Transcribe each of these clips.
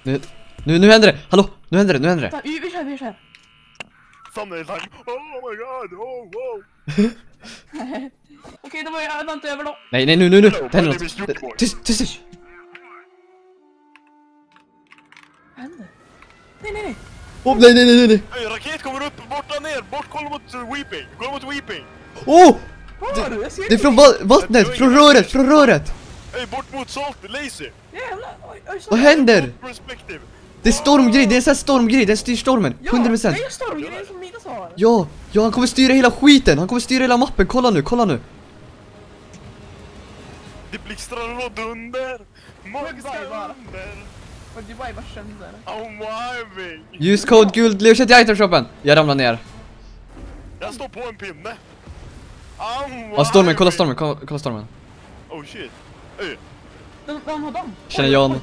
Nu händer det! Hallå! Nu händer det! Vi kör. Thumbnail time. Oh my god, oh wow. Okej, då var jag inte över då. Nej, nu. Det händer något. Tyst. Vad händer? Nej. Oh, nej. Hey, raket kommer upp, borta ner, kolla mot Weeping. Oh! Jag ser Det är från vattnet, från röret. Hey, bort mot salt, lazy. Jävlar, oj, Vad händer? Perspective. Det är stormgrej, det är en sån här stormgrej, den styr stormen, 100%. Ja, det är stormgrejen som Midas har. Ja, han kommer styra hela skiten, han kommer styra hela mappen, kolla nu. Det blixtrar och dunder. Magiska vibar. under. Och det var ju bara sönder. I'm vibing. Ljuscode guld, Leoset i itemshoppen. Jag ramlar ner. Jag står på en pinne. Ja, stormen, kolla stormen. Oh shit. Hey. Vem har dem? Känner Jan.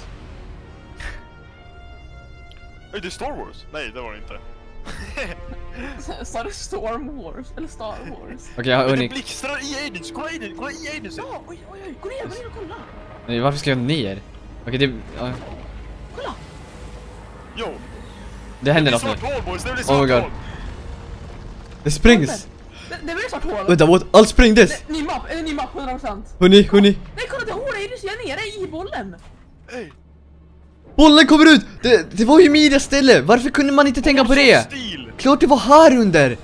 Hey, det är Star Wars. Nej, det var det inte. Sa det Storm Wars? Eller Star Wars? Okej, jag har Men det unik. blixtrar i Aidens, kolla i Aidens. Ja, oj, gå ner och kolla. Nej, varför ska jag ner? Okej, det... Ja. Kolla. Jo. Det händer något nu. Det blir svart hål, boys, det blir Oh my svart god. hål. Det sprängs. Det blir svart hål. Vänta, what? Allt sprängdes. Ny mapp, 100%. Hörni. Nej, kolla det hålet är ju nere i bollen. Hey. Bollen kommer ut. Det var ju Midas ställe. Varför kunde man inte tänka på det? Stil. Klart det var här under.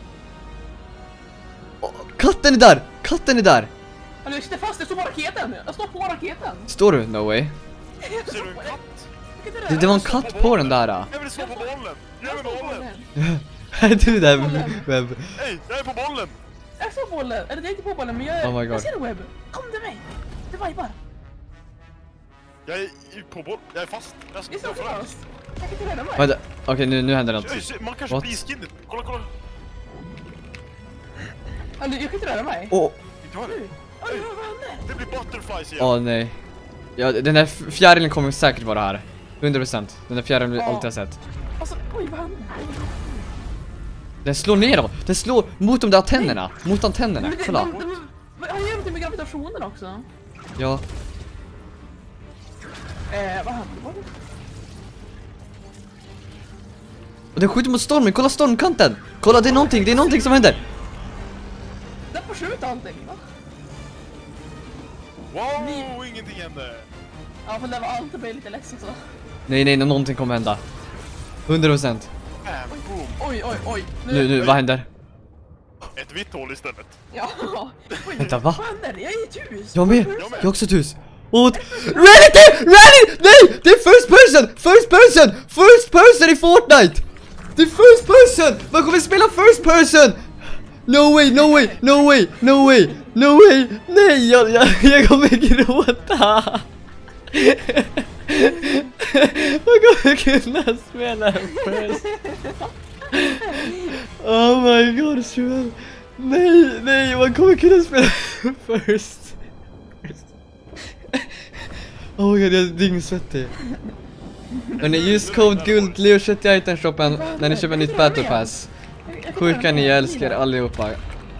Åh, katten är där. Alltså, jag sitter fast, det står på raketen. Jag står på raketen. Står du? No way. Ser du en katt? Det var en katt på den där. Jag vill slå på bollen. Jag vill bollen. Är du där, Webb? Hey, jag är på bollen. Jag såg bollen. Eller det är inte på bollen, men jag Oh my God. jag ser Webb. Kom till mig. Det vibar. Jag är på boll. Jag är fast. Jag ska Vi står gå fram. fast. Jag kan inte rädda mig. Vänta, okej nu händer något. Man kanske What? blir skinnet. Kolla. Alltså, jag kan inte rädda mig. Åh, Inte har det. Oj, vad hände? Det blir butterflies igen. nej. Ja, den där fjärilen kommer säkert vara här. 100%. Den där fjärilen vi alltid har sett. Alltså, oj, vad hände? Den slår ner dem. Den slår mot de där antennerna. Mot antennerna, Men kolla. han gör någonting med gravitationen också. Ja. Vad hände? Och den skjuter mot stormen, kolla stormkanten. Kolla, det är någonting som händer. Den får skjuta allting, va? Wow, ingenting hände. Ja, för det var allt, det blev lite ledsen så. Nej, någonting kommer hända. 100%. Boom. Oj. Nu, vad händer? Ett vitt hål istället. Ja. Oj, Vänta, va? vad händer? Jag är i ett hus. Jag med. Jag har också ett hus. Och... Reddit! Nej! Det är first person i Fortnite! Det är first person! Man kommer spela first person! No way! Nej, jag kommer gråta! Man kommer kunna spela first. Oh my god, Joel. Nej, man kommer kunna spela first. Oh my god, jag är dyngsvettig. Men just code guld, Leoset i itemshoppen när ni köper nytt battle pass. Sjuka ni, jag älskar er allihopa.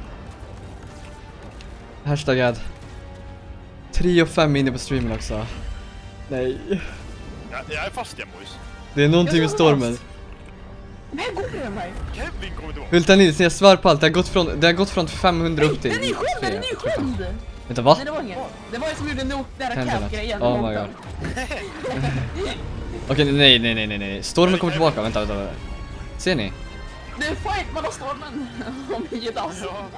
Hashtagad 3 och 5 inne på streamen också. Nej. Jag är fast igen, boys. Det är någonting med stormen. Men här går det mig. Kevin kommer tillbaka. Hulta Nils, jag svär på allt. Det har gått från 500 upp till... Den är ju sköld! Vänta, va? Nej, det var inget. Det var ju som gjorde den där Tänderna. cap-grejen. Oh my god. Okej, nej. Stormen kommer tillbaka, vänta. Ser ni? Det är fight mellan stormen och Midas.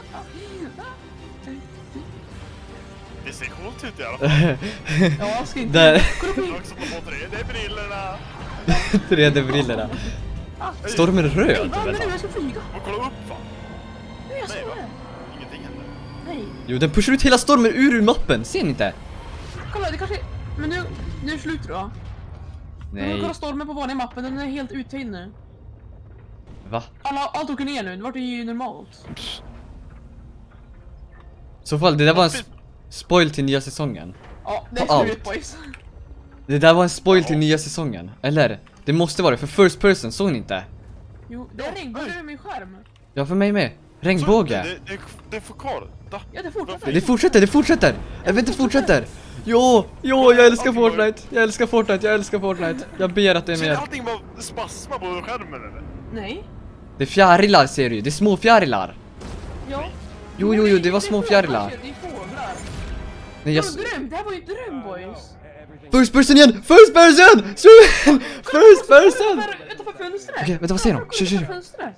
Det ser coolt ut i alla fall. Ja, jag ska inte... Där. Jag har också på 3D-brillorna. 3D-brillorna. Stormen är röd. Vad händer nu? Jag ska flyga. Och kolla upp, va? Nej, jag såg Nej, va? det. Ingenting händer. Nej. Jo, den pushar ut hela stormen ur mappen. Ser ni inte? Kolla, det kanske... Men nu är det slut då. Nej. Kolla stormen på vanliga mappen, den är helt uttöjd nu. Va? Allt åker ner nu, det vart ju normalt. I så fall, det där var en spoil till nya säsongen. Ja, det är På slut allt. boys. Det där var en spoil till nya säsongen. Eller? Det måste vara det, för first person, såg ni inte? Jo, det är regnbåge över min skärm. Ja, för mig med. Regnbåge. Det får kvar. Ja, det fortsätter. Det fortsätter. Jag vet inte, fortsätter. Jo, jag älskar Fortnite. Jag älskar Fortnite. Jag ber att det är Ser mer. allting bara spasma på skärmen eller? Nej. Det är fjärilar ser du. Det är små fjärilar. Ja. Jo, det var små fjärilar. Det är fåglar. Nej, jag... Det var dröm. Det här var ju en dröm, boys. First person igen! First person! First person! Utanför fönstret. Okej, vänta, vad säger de? Kör. Fönstret.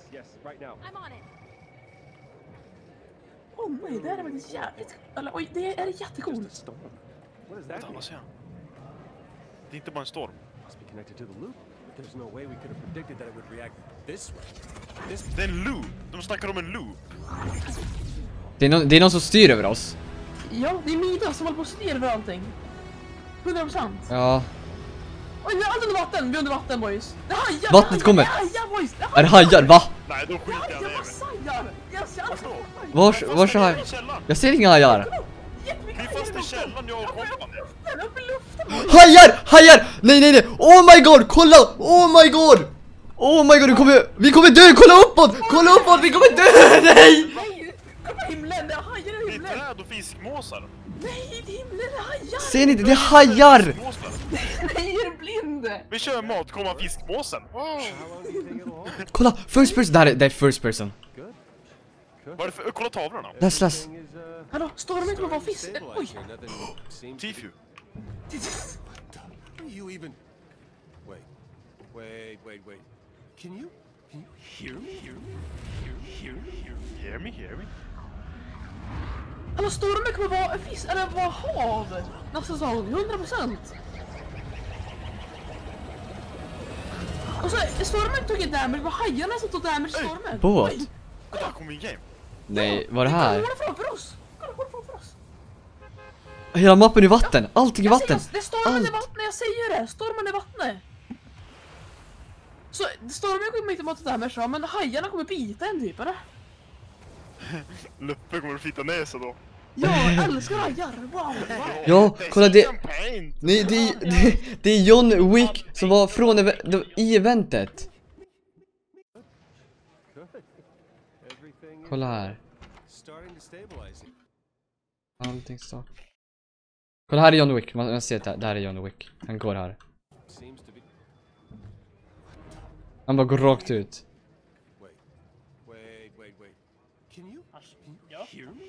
Åh nej, det här är faktiskt jävligt... Eller oj, det är jättecoolt. Vänta, vad säger han? Det är inte bara en storm. Det är en loop. De snackar om en loop. Det är någon som styr över oss. Ja, det är Mida som håller på att styra över allting. 100%. Ja. Oj, vi är allt under vatten. Vi är under vatten, boys. Det är hajar. Vattnet kommer. Det är hajar, boys. Är det hajar? Va? Nej, då skiter jag ner mig. Hajar. Jag ser allt. Vars hajar? Jag ser inga hajar. Vi är fast i källan, jag och kompani. Upp i luften. Hajar! Nej. Oh my god, kolla! Oh my god, vi kommer dö! Kolla uppåt, vi kommer dö! Nej! Nej, kolla på himlen. Det är hajar i Det är himlen. träd och fiskmåsar. Nej, det är himlen. Det är hajar. Ser ni inte? Det är hajar! Måsar. Nej, är du blind? Vi kör mat, komma fiskmåsen. Kolla, first person. Det är first person. Vad är det för... Kolla tavlorna. Läs. Hallå, stormen kommer vara fisk. Oj. Tifu. You even wait. Can you hear me? Hear me? Hallå, stormen kommer vara fisk eller vara hav. Nästa säsong, 100%. Och så stormen tog ett damage, det var hajarna som tog damage stormen. Båt? Oj. Kolla, här kommer en game. Nej, vad är det här? Kolla framför oss. Kolla framför oss. Hela mappen i vatten, allting i vatten. Det är stormen i Allt. vattnet, jag säger det. Stormen i vattnet. Så stormen kommer inte mot damage, ja, men hajarna kommer bita en typ, eller? Luppe kommer att flytta ner sig då. Jag älskar hajar, wow. Ja, kolla det. Champagne. Nej, det är John Wick som var från i eventet. Kolla här. Allting stopp. Kolla, här är John Wick. Man ser att det här är John Wick. Han går här. Han bara går rakt ut. Wait. Can you hear me?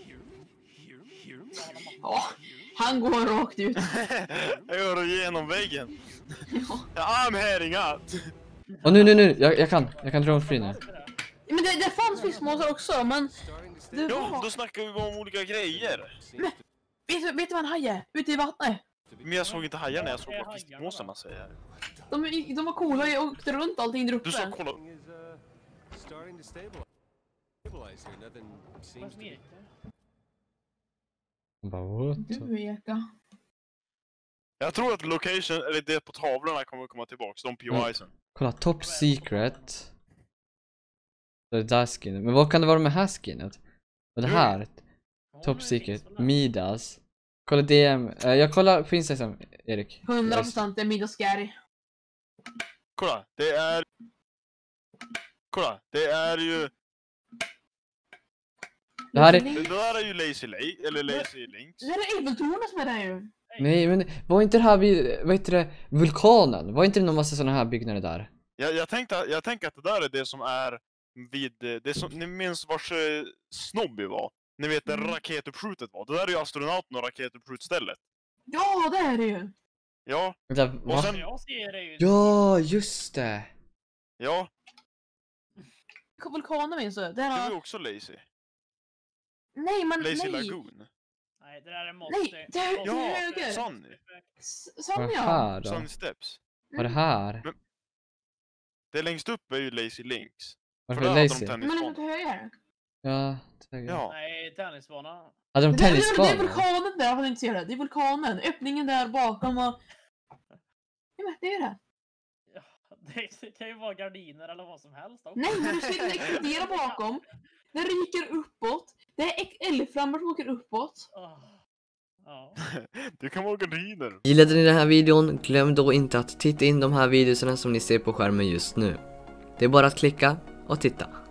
Ja, han går rakt ut. Jag går igenom väggen. I'm heading out. Och nu. Jag kan dra free nu. Men det fanns fiskmåsar också, men... Det Ja, var... då snackar vi om olika grejer. Vet du vad en haj är? Ute i vattnet. Men jag såg inte hajarna, jag såg bara fiskmåsarna säger jag. De var coola, jag åkte runt allting där uppe. Du sa kolla. Starting to stabilize here. Nothing seems to be. Bara, what? Du Eka. Jag tror att location, eller det på tavlorna kommer komma tillbaks, de POI'sen. Kolla, top secret. Det där skinet. Men vad kan det vara med här skinet? Och det här. Top secret. Midas. Kolla DM. Jag kollar på Instagram, Erik. 100% är middag scary. Kolla, det är ju... Det här är... Det där är ju Lazy Lake, eller Lazy Links. Det är Eiffeltornet som är där ju. Nej, men var inte det här vid, vad heter det, vulkanen? Var inte det någon massa sådana här byggnader där? Jag tänker att det där är det som är vid... Det som, ni minns vars Snobby var? Ni vet där raketuppskjutet var. Det där är ju astronauten och raketuppskjutstället. Ja, det är det ju. Ja, Vänta, va? och sen... Jag ser det ju. Ja, just det. Ja, Vulkanen minns du? Det det var är... ju också Lazy. Nej, men Lazy nej. Lagoon. Nej, det där är monster. Nej, det är Ja, höger. Sunny. Vad Sån är det ja. här då? Sunny Steps. Vad är det här? Det längst upp är ju Lazy Links. Varför För är där det hade de lazy? Men är det inte tennisbana. höger? Ja, säkert. Ja. Nej, tennisbana. Hade de Det är tennisbana? vulkanen där, har du inte sett det? Det är vulkanen. Öppningen där bakom och... Ja, men det är det. Ja, det kan ju vara gardiner eller vad som helst också. Nej, men du ser det explodera bakom. Den ryker uppåt. Det är eldflammor som åker uppåt. Ja. Det kan vara gardiner. Gillade ni den här videon? Glöm då inte att titta in de här videorna som ni ser på skärmen just nu. Det är bara att klicka och titta.